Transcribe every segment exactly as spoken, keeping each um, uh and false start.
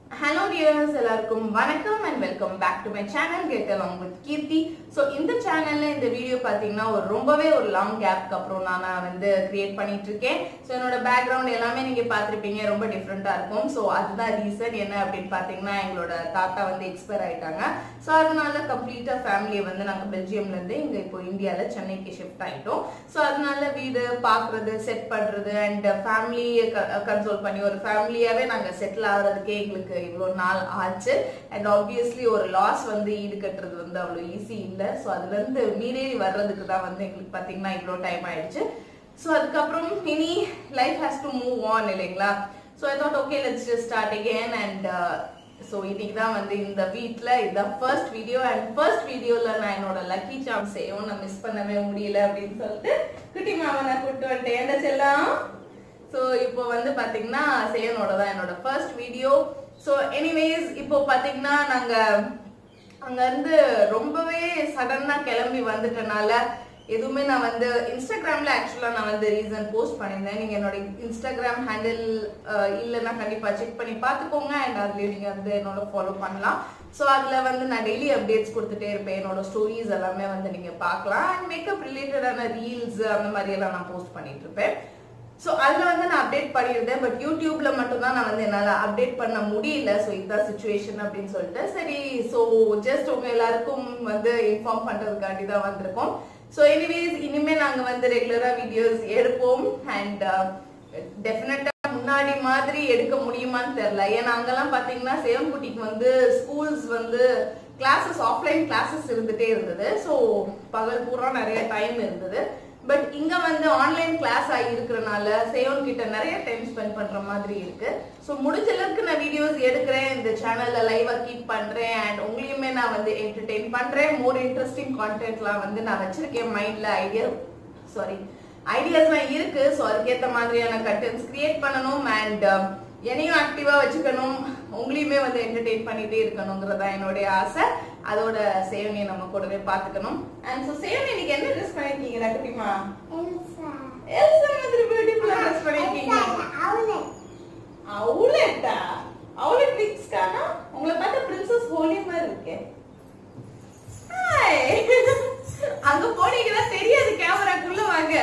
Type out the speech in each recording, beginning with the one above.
Hello dears, எல்லாருக்கும் வணக்கம் and welcome back to my channel Getalongwithkeerthi. So இந்த சேனல்ல இந்த வீடியோ பாத்தீங்கன்னா ஒரு ரொம்பவே ஒரு லாங் கேப்க்கு அப்புறம் நான் வந்து கிரியேட் பண்ணிட்டு இருக்கேன். சோ என்னோட பேக்ரவுண்ட் எல்லாமே நீங்க பாத்திருப்பீங்க, ரொம்ப டிஃபரெண்டா இருக்கும். சோ அதுதான் ரீசன் என்ன அப்படினு பாத்தீங்கன்னா எங்களோட தாத்தா வந்து எக்ஸ்பயர் ஆயிட்டாங்க. சோ அதனால கம்ப்ளீட்டா ஃபேமிலியை வந்து நாங்க பெல்ஜியம்ல இருந்து இங்க இப்போ இந்தியால சென்னைக்கு ஷிஃப்ட் ஆயிட்டோம். சோ அதனால வீடு பாக்குறது, செட் பண்றது and ஃபேமிலி கன்சோல் பண்ணி ஒரு ஃபேமிலியாவே நாங்க செட்டில் ஆகிறதுக்கே எங்களுக்கு இவ்வளவு நாள் ஆச்சு. அண்ட் ஆப்வியஸ்லி ஒரு லாஸ் வந்து ஈடு கட்டுறது வந்து அவ்வளவு ஈஸி இல்லை. ஸோ அதுல இருந்து மீறேறி வர்றதுக்கு தான் வந்து எங்களுக்கு பாத்தீங்கன்னா இவ்வளோ டைம் ஆயிடுச்சு. ஸோ அதுக்கப்புறம் இனி life has to move on இல்லைங்களா. So I thought okay let's just start again. And so இன்னைக்கு தான் வந்து இந்த வீட்டில் இதுதான் ஃபர்ஸ்ட் வீடியோ. அண்ட் ஃபர்ஸ்ட் வீடியோவில் நான் என்னோட லக்கி சான்ஸ் செய்யும் நான் மிஸ் பண்ணவே முடியல அப்படின்னு சொல்லிட்டு குட்டி மாமா நான் கூப்பிட்டு வந்துட்டேன். என்ன செல்லாம். ஸோ இப்போ வந்து பாத்தீங்கன்னா சேவனோட தான் என்னோட ஃபர்ஸ்ட் வீடியோ. ஸோ எனிவேஸ் இப்போ பாத்தீங்கன்னா நாங்க அங்க இருந்து ரொம்பவே சடனா கிளம்பி வந்துட்டனால எதுவுமே நான் வந்து இன்ஸ்டாகிராம்ல ஆக்சுவலா நான் வந்து ரீசன் போஸ்ட் பண்ணியிருந்தேன். நீங்க என்னோட இன்ஸ்டாகிராம் ஹேண்டில் இல்லைன்னா கண்டிப்பா செக் பண்ணி பாத்துக்கோங்க. அண்ட் அதுல நீங்க வந்து என்னோட ஃபாலோ பண்ணலாம். ஸோ அதுல வந்து நான் டெய்லி அப்டேட்ஸ் கொடுத்துட்டே இருப்பேன். என்னோட ஸ்டோரிஸ் எல்லாமே வந்து நீங்க பார்க்கலாம். அண்ட் மேக்கப் ரிலேட்டடான ரீல்ஸ் அந்த மாதிரி எல்லாம் நான் போஸ்ட் பண்ணிட்டு இருப்பேன். ஸோ அதில் வந்து நான் அப்டேட் பண்ணியிருந்தேன். பட் யூடியூப்ல மட்டும்தான் நான் வந்து என்னால் அப்டேட் பண்ண முடியல. ஸோ இதுதான் சுச்சுவேஷன் அப்படின்னு சொல்லிட்டு சரி ஸோ ஜஸ்ட் உங்க எல்லாருக்கும் வந்து இன்ஃபார்ம் பண்றதுக்காண்டி தான் வந்திருக்கோம். ஸோ எனிவேஸ் இனிமே நாங்கள் வந்து ரெகுலரா வீடியோஸ் எடுப்போம். அண்ட் டெஃபினட்டா முன்னாடி மாதிரி எடுக்க முடியுமான்னு தெரியல. ஏன்னா அங்கெல்லாம் பாத்தீங்கன்னா சேவன்குட்டிக்கு வந்து ஸ்கூல்ஸ் வந்து கிளாஸஸ் ஆஃப்லைன் கிளாஸஸ் இருந்துட்டே இருந்தது. ஸோ பகல் பூரா நிறைய டைம் இருந்தது. பட் இங்க வந்து ஆன்லைன் கிளாஸ் ஆகி இருக்கிறனால சேவன் கிட்ட நிறைய டைம் ஸ்பெண்ட் பண்ற மாதிரி இருக்கு. ஸோ முடிஞ்ச அளவுக்கு நான் வீடியோஸ் எடுக்கிறேன், இந்த சேனல்ல லைவா கீப் பண்றேன். அண்ட் உங்களையுமே நான் வந்து என்டர்டெயின் பண்றேன். மோர் இன்ட்ரெஸ்டிங் கான்டென்ட்லாம் வந்து நான் வச்சிருக்கேன் மைண்ட்ல. ஐடியா சாரி ஐடியாஸ்லாம் இருக்கு. ஸோ அதுக்கேற்ற மாதிரியான கண்டென்ட்ஸ் கிரியேட் பண்ணணும். அண்ட் என்னையும் ஆக்டிவா வச்சுக்கணும், உங்களையுமே வந்து என்டர்டெயின் பண்ணிட்டே இருக்கணுங்கிறதா என்னுடைய ஆசை. அதோட சேவனியை நம்ம கூடவே பாத்துக்கணும். அண்ட் சோ சேவனி இன்னைக்கு என்ன ட்ரெஸ் பண்ணிருக்கீங்க ரகுட்டிமா? எல்சா. எல்சா மாதிரி பியூட்டிஃபுல்லா ட்ரெஸ் பண்ணிருக்கீங்க. அவுலெட். அவுலெட்டா? அவுலெட் மிக்ஸ் கானா? உங்களை பார்த்தா பிரின்சஸ் ஹோலி மாதிரி இருக்கே. ஹாய். அங்க போனீங்கன்னா தெரியாது, கேமராக்குள்ள வாங்க.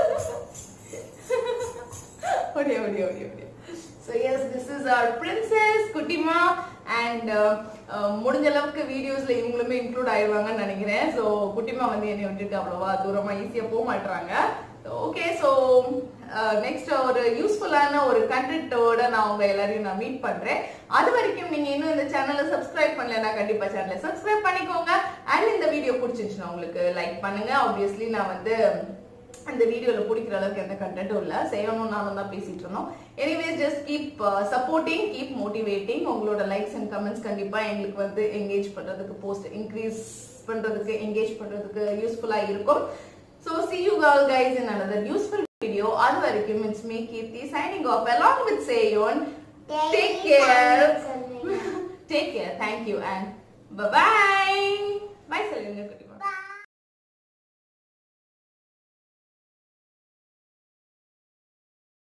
ஓடி ஓடி ஓடி ஓடி. So yes, this is our princess Kutima. And முடிஞ்ச அளவுக்கு வீடியோஸ்ல இவங்களுமே இன்க்ளூட் ஆயிடுவாங்கன்னு நினைக்கிறேன். ஸோ குட்டிமா வந்து என்னை விட்டுட்டு அவ்வளவா தூரமா ஈஸியா போக மாட்டாங்க. ஓகே ஸோ நெக்ஸ்ட் ஒரு யூஸ்ஃபுல்லான ஒரு கண்டென்ட்டோட நான் உங்க எல்லாரையும் நான் மீட் பண்றேன். அது வரைக்கும் நீங்க இன்னும் இந்த சேனலை சப்ஸ்கிரைப் பண்ணலன்னா கண்டிப்பா சேனலை சப்ஸ்கிரைப் பண்ணிக்கோங்க. அண்ட் இந்த வீடியோ பிடிச்சிருந்துச்சுன்னா உங்களுக்கு லைக் பண்ணுங்க. ஆப்வியஸ்லி நான் வந்து அந்த வீடியோல பிடிக்கிற அளவுக்கு எந்த கண்டென்ட்டும் இல்ல, செய்யணும் நானும் தான் பேசிட்டு இருந்தோம். Anyways just keep supporting, keep motivating. உங்களோட லைக்ஸ் அண்ட் கமெண்ட்ஸ் கண்டிப்பா எங்களுக்கு வந்து என்கேஜ் பண்றதுக்கு, போஸ்ட் இன்க்ரீஸ் பண்றதுக்கு, என்கேஜ் பண்றதுக்கு யூஸ்ஃபுல்லா இருக்கும். So see you all guys in another useful video. அது வரைக்கும் it's me Keerthi signing off along with Seyon. Take care. Take care. Thank you and bye bye. Bye Selena.